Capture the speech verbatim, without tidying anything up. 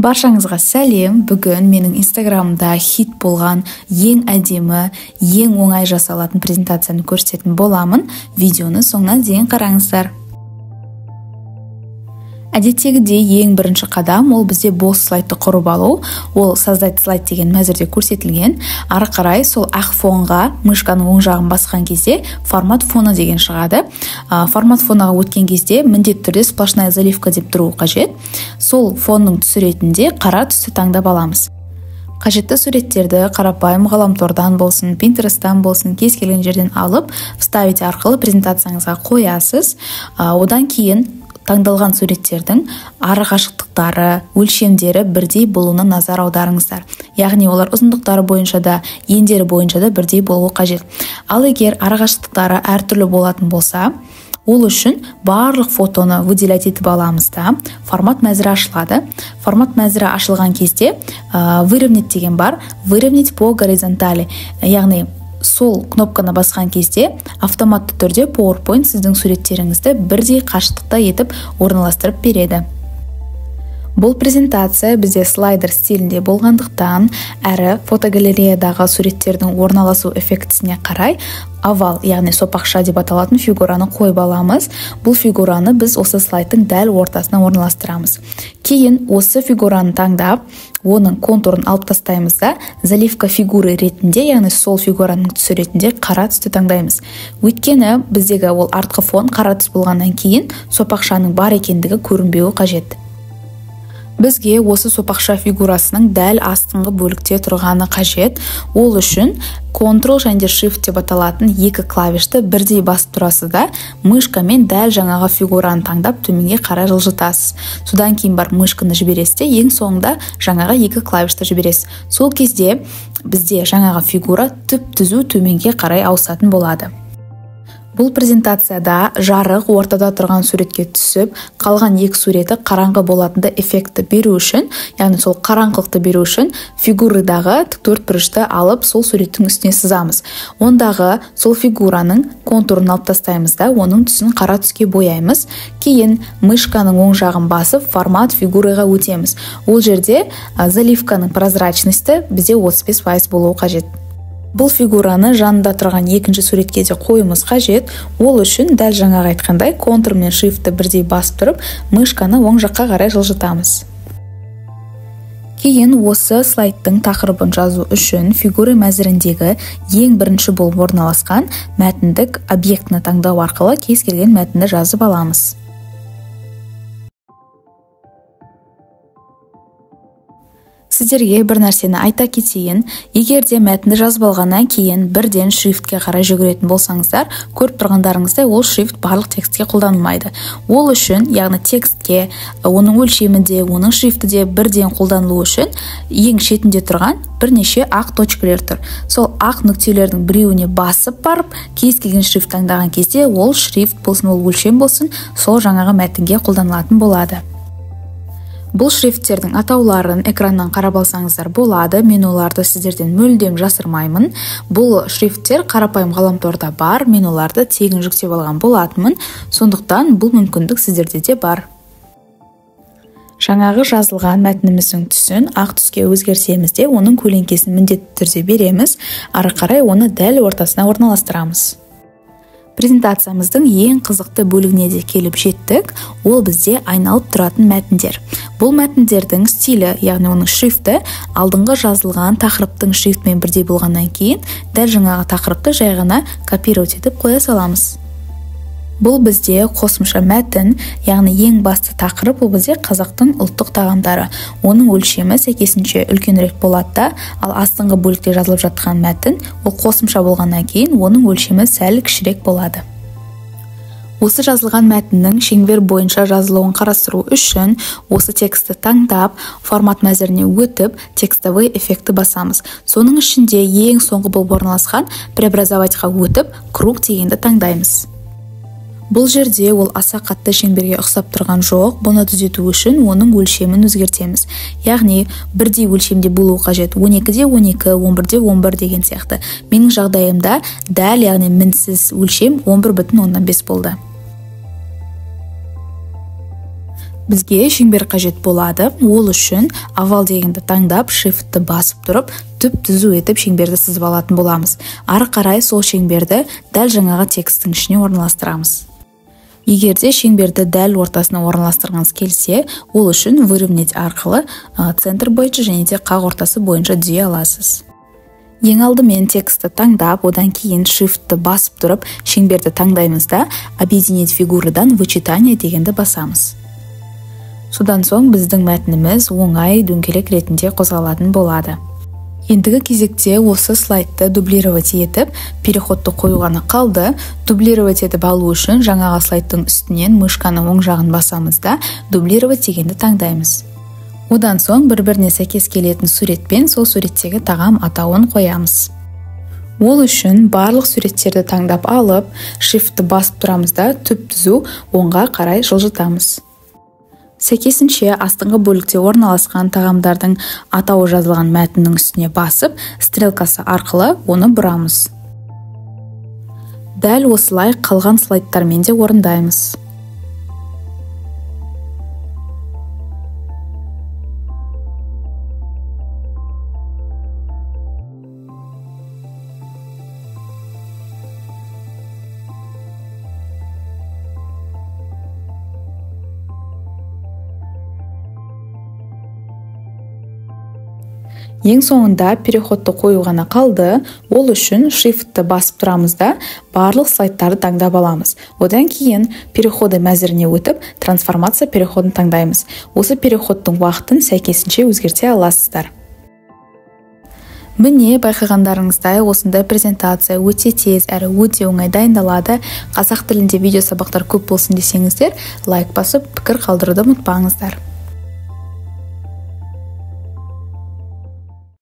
Баршаңызға сәлем. Бүгін менің инстаграмымда хит болған ең әдемі, ең оңай жасалатын презентацияны көрсететін боламын. Видеоны соңына дейін қараңыздар. Әдеттегідей ең бірінші қадам ол бізде бос слайдты құрып алу. Ол создать слайд деген мәзірде көрсетілген. Ары қарай сол ақ фонға мышканың оң жағын басқан кезде формат фона деген шығады. Формат фонаға өткен кезде міндетті түрде сплошная заливка деп тұру қажет. Сол фонның түсі ретінде қара түсті таңдап аламыз. Қажетті суреттерді қарапайым ғаламтордан болсын, Pinterest'тан болсын, кез келген жерден алып, вставить арқылы презентацияңызға қоясыз. Одан кейін таңдалған суреттердің ары қашықтықтары, өлшемдері бірдей болуына назар аударыңыздар. Яғни олар ұзындықтары бойынша да, ендері бойынша да бірдей болуы қажет. Ал егер ары қашықтықтары әртүрлі болатын болса, ол үшін барлық фотоны выделять етіп аламыз да, формат мәзірі ашылады. Формат мәзірі ашылған кезде выровнять деген бар, выровнять по горизонтали. Яғни сол кнопканы басқан кезде автоматты түрде PowerPoint сіздің суреттеріңізді бірдей қашықтықта етіп орналастырып береді. Бұл презентация бізде слайдер стилінде болғандықтан, әрі фотогалереядағы суреттердің орналасу эффектісіне қарай овал, яғни сопақша деп аталатын фигураны қойып аламыз. Бұл фигураны біз осы слайдтың дәл ортасына орналастырамыз. Кейін осы фигураны таңдап, оның контурын алып тастаймыз да, заливка фигуры ретінде, яғни сол фигураның түсі ретінде қара түсті таңдаймыз. Өйткені біздегі ол артқы фон қара түс болғаннан кейін сопақшаның бар екендігі көрінбеуі қажет. Бізге осы сопақша фигурасының дәл астыңғы бөлікте тұрғаны қажет. Ол үшін Ctrl және Shift деп аталатын екі клавишті бірдей басып тұрасыз да, мышкамен дәл жаңағы фигураны таңдап төменге қарай жылжытасыз. Содан кейін бар мышканы жібересіз де, ең соңында жаңағы екі клавишті жібересіз. Сол кезде бізде жаңағы фигура түп-түзу төменге қарай ауысатын болады. Бұл презентацияда жарық ортада тұрған суретке түсіп, қалған екі суреті қараңғы болатынды эффекті беру үшін, яғни сол қараңғылықты беру үшін фигурадағы төртбұрышты алып сол суреттің үстіне сызамыз. Ондағы сол фигураның контурын алып тастаймыз да, оның түсін қара түске бояймыз. Кейін мышканың оң жағын басып, формат фигураға өтеміз. Ол жерде заливканың прозрачності бізде отыз бес пайыз болуы қажет. Бұл фигураны жанында тұрған екінші суретке де қойымыз қажет. Ол үшін дәл жаңағы айтқандай Ctrl мен Shift-ті бірдей басып тұрып, мышканы оң жаққа қарай жылжытамыз. Кейін осы слайдтың тақырыбын жазу үшін фигура мәзіріндегі ең бірінші болып орналасқан мәтіндік объектіні таңдау арқылы кез келген мәтінді жазып аламыз. Сіздерге бір нәрсені айта кетейін, егер де мәтінді жазып алғаннан кейін бірден шрифтке қарай жүгіретін болсаңыздар, көріп тұрғандарыңыздай ол шрифт барлық текстке қолданылмайды. Ол үшін, яғни текстке, оның өлшемінде, оның шрифті де бірден қолданылу үшін ең шетінде тұрған бірнеше ақ точкалар тұр. Сол ақ нүктелердің біреуіне басып барып, кез келген шрифт таңдаған кезде ол шрифт болсын, ол өлшем болсын, сол жаңағы мәтінге қолданылатын болады. Бұл шрифттердің атауларын экраннан қарап алсаңыздар болады, мен оларды сіздерден мүлдем жасырмаймын. Бұл шрифттер қарапайым ғаламторда бар, мен оларды тегін жүктеп алған болатынмын, сондықтан бұл мүмкіндік сіздерде де бар. Жаңағы жазылған мәтініміздің түсін ақ түске өзгертеміз де, оның көлеңкесін міндетті түрде береміз, ары қарай оны дәл ортасына орналастырамыз. Презентациямыздың ең қызықты бөлігіне де келіп жеттік, ол бізде айналып тұратын мәтіндер. Бұл мәтіндердің стилі, яғни оның шрифті, алдыңғы жазылған тақырыптың шрифтімен бірдей болғаннан кейін, дәл жаңағы тақырыпты жай ғана копировать етіп қоя саламыз. Бұл бізде қосымша мәтін, яғни ең басты тақырып ол бізде қазақтың ұлттық тағамдары. Оның өлшемі сәйкесінше үлкенірек болады да, ал астыңғы бөлікте жазылып жатқан мәтін ол қосымша болғаннан кейін оның өлшемі сәл кішірек болады. Осы жазылған мәтіннің шеңбер бойынша жазылуын қарастыру үшін осы текстті таңдап, формат мәзіріне өтіп, текстовый эффекті басамыз. Соның ішінде ең соңғы болып орналасқан преобразовательға өтіп, круг дегенді таңдаймыз. Бұл жерде ол аса қатты шеңберге ұқсап тұрған жоқ, бұны түзету үшін оның өлшемін өзгертеміз. Яғни бірдей өлшемде болуы қажет, он екіде он екі, он бірде он бір деген сияқты. Менің жағдайымда дәл, яғни мінсіз өлшем он бір бүтін оннан бес болды. Бізге шеңбер қажет болады. Ол үшін овал дегенді таңдап, shift'ті басып тұрып, түп түзу етіп шеңберді сызып алатын боламыз. Ары қарай сол шеңберді дәл жаңағы текстің ішіне орналастырамыз. Егерде шеңберді дәл ортасына орналастырғыңыз келсе, ол үшін выровнять арқылы центр бойынша және де қақ ортасы бойынша түзей аласыз. Ең алдымен текстті таңдап, одан кейін shift'ті басып тұрып, шеңберді таңдаймыз да, объединить фигурадан вычитание дегенді басамыз. Содан соң біздің мәтініміз оңай дөңгелек ретінде қозғалатын болады. Ендігі кезекте осы слайдты дублировать етіп, переходты қоюғаны қалды. Дублировать етіп алу үшін жаңағы слайдтың үстінен мышканың оң жағын басамыз да, дублировать дегенді таңдаймыз. Одан соң бір-біріне сәйкес келетін суретпен сол суреттегі тағам атауын қоямыз. Ол үшін барлық суреттерді таңдап алып, shift'ті басып тұрамыз да, түп түзу оңға қарай жылжытамыз. Сәйкесінше астыңғы бөлікте орналасқан тағамдардың атауы жазылған мәтіннің үстіне басып, стрелкасы арқылы оны бұрамыз. Дәл осылай қалған слайдтармен де орындаймыз. Ең соңында переходты қою ғана қалды. Ол үшін shift'ті басып тұрамыз да, барлық слайдтарды таңдап аламыз. Одан кейін переходы мәзіріне өтіп, трансформация переходын таңдаймыз. Осы переходтың уақытын сәйкесінше өзгерте аласыздар. Міне, байқағандарыңыздай, осындай презентация өте тез әрі өте оңай дайындалады. Қазақ тілінде видео сабақтар көп болсын десеңіздер, лайк басып, пікір қалдыруды ұмытпаңыздар.